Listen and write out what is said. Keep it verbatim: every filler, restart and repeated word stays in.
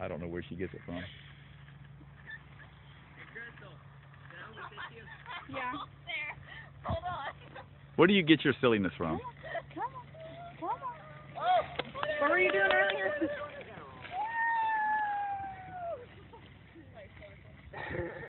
I don't know where she gets it from. Yeah. There. Hold on. Where do you get your silliness from?